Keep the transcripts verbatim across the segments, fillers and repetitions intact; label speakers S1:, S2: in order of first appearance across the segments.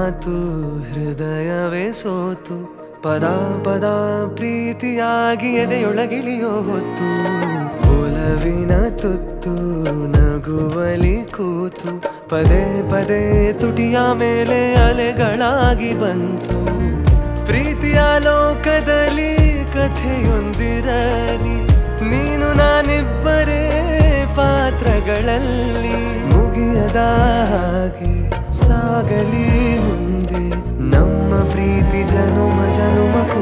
S1: ಮಾತು ಹೃದಯವೇ ಸೋತು ಪದ ಪದ ಪ್ರೀತಿಯಾಗಿ ಎದೆಯೊಳಗಿಳಿಯೋ ಹೊತ್ತು ಒಲವಿನ ತುತ್ತು ನಗುವಲಿ ಕೂತು ಪದೇ ಪದೇ ತುಟಿಯ ಮೇಲೆ ಅಲೆಗಳಾಗಿ ಬಂತು ಪ್ರೀತಿಯ ಲೋಕದಲ್ಲಿ ಕಥೆಯೊಂದಿರಲಿ ನೀನು ನಾನಿಬ್ಬರೇ ಪಾತ್ರಗಳಲ್ಲಿ ಮುಗಿಯದ ಹಾಗೆ ಸಾಗಲಿ ಮುಂದೆ ನಮ್ಮ ಪ್ರೀತಿ ಜನುಮ ಜನುಮಕ್ಕೂ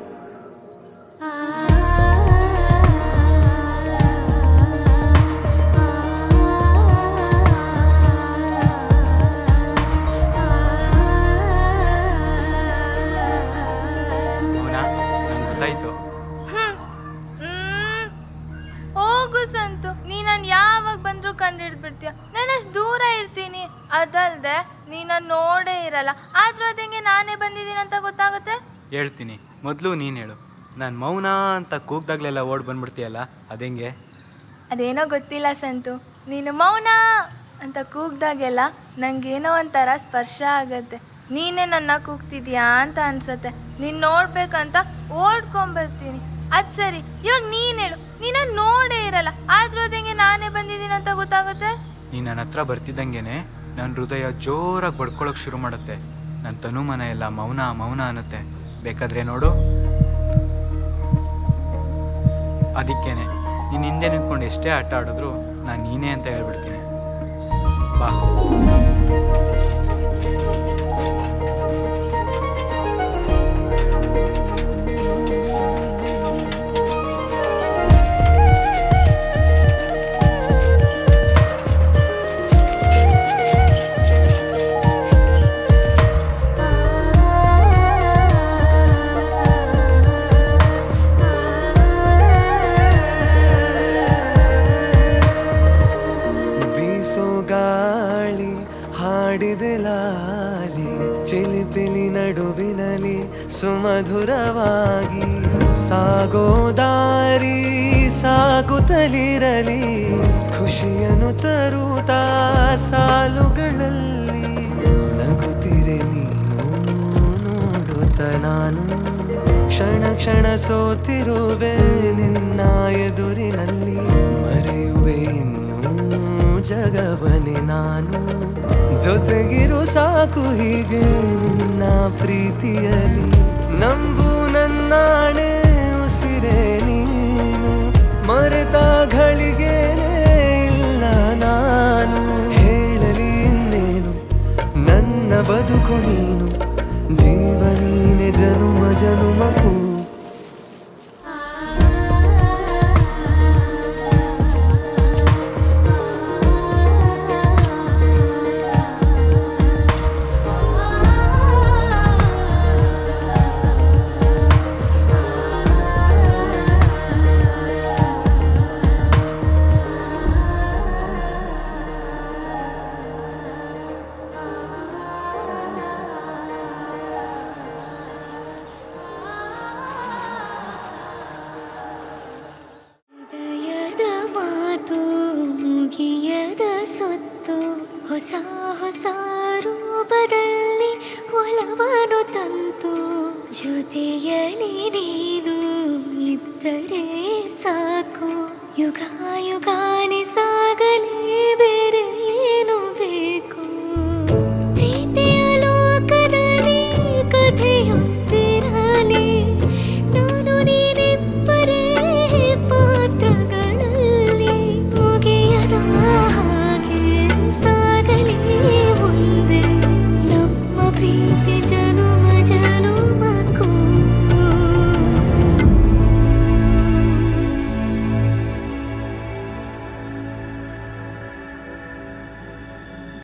S2: ಹೋಗು ಸಂತು, ನೀ ನಾನು ಯಾವಾಗ ಬಂದರೂ ಕಂಡು ಹಿಡಿದ್ಬಿಡ್ತೀಯ. ನಾನು ಅಷ್ಟು ದೂರ ಇರ್ತೀನಿ. ಅದಲ್ಲದೆ ನೀನು ನೋಡೇ ಇರಲ್ಲ. ಆದ್ರೂ ಅದಂಗೆ ನಾನೇ ಬಂದಿದ್ದೀನಿ ಅಂತ ಗೊತ್ತಾಗುತ್ತೆ.
S3: ಹೇಳ್ತೀನಿ, ಮೊದಲು ನೀನು ಹೇಳು. ನಾನು ಮೌನ ಅಂತ ಕೂಗ್ದಾಗ್ಲೆಲ್ಲ ಓಡ್ ಬಂದ್ಬಿಡ್ತೀಯಲ್ಲ, ಅದೆಂಗೆ?
S2: ಅದೇನೋ ಗೊತ್ತಿಲ್ಲ ಸಂತು, ನೀನು ಮೌನ ಅಂತ ಕೂಗ್ದಾಗೆಲ್ಲ ನನಗೇನೋ ಒಂಥರ ಸ್ಪರ್ಶ ಆಗತ್ತೆ. ನೀನೇ ನನ್ನ ಕೂಗ್ತಿದ್ಯಾ ಅಂತ ಅನ್ಸತ್ತೆ. ನೀನು ನೋಡ್ಬೇಕಂತ ಓಡ್ಕೊಂಬರ್ತೀನಿ. ಅದು ಸರಿ, ಇವಾಗ ನೀನು ಹೇಳು. ನೀನ ನೋಡೇ ಇರಲ್ಲ, ಆದ್ರೂ ಅದಂಗೆ ನಾನೇ ಬಂದಿದ್ದೀನಿ ಅಂತ ಗೊತ್ತಾಗುತ್ತೆ.
S3: ನೀನು ನನ್ನ ಹತ್ರ ಬರ್ತಿದ್ದಂಗೆನೆ ನನ್ನ ಹೃದಯ ಜೋರಾಗಿ ಬಡ್ಕೊಳಕ್ಕೆ ಶುರು ಮಾಡುತ್ತೆ. ನನ್ನ ತನುಮನ ಎಲ್ಲ ಮೌನ ಮೌನ ಅನ್ನತ್ತೆ. ಬೇಕಾದ್ರೆ ನೋಡು. ಅದಕ್ಕೇನೆ ನೀನು ಹಿಂದೆ ನಿಂತ್ಕೊಂಡು ಎಷ್ಟೇ ಆಟ ಆಡಿದ್ರು ನಾನು ನೀನೇ ಅಂತ ಹೇಳ್ಬಿಡ್ತೀನಿ. ಬಾ.
S1: ಗಾಳಿ ಹಾಡಿದೆ ಲಾಲಿ ಚಿಲಿಪಿಲಿ ನಡುವಿನಲಿ ಸುಮಧುರವಾಗಿ ಸಾಗೋ ದಾರಿ ಸಾಗುತ್ತಲಿರಲಿ ಖುಷಿಯನ್ನು ತರುತ್ತಾ ಸಾಲುಗಳಲ್ಲಿ ನಗುತ್ತಿರೆ ನೀನು ನೋಡುತ್ತ ನಾನು ಕ್ಷಣ ಕ್ಷಣ ಸೋತಿರುವೆ ನಿನ್ನ ಎದುರಿನಲ್ಲಿ ಮರೆಯುವೆ ಜಗವನೆ ನಾನು ಜೊತೆಗಿರು ಸಾಕು ಹೀಗೆ ನಿನ್ನ ಪ್ರೀತಿಯಲಿ ನಂಬು ನನ್ನಾಣೆ ಉಸಿರೇ ನೀನು ಮರೆತ ಘಳಿಗೆನೇ ಇಲ್ಲ ನಾನು ಹೇಳಲಿ ಇನ್ನೇನು ನನ್ನ ಬದುಕು ನೀನು ಜೀವ ನೀನೆ ಜನುಮ ಜನುಮಕ್ಕೂ
S4: ಹೊಸ ಹೊಸ ರೂಪದಲ್ಲಿ ಒಲವನ್ನು ತಂತು ಜೊತೆಯಲ್ಲಿ ನೀನು ಇದ್ದರೆ ಸಾಕು ಯುಗ ಯುಗ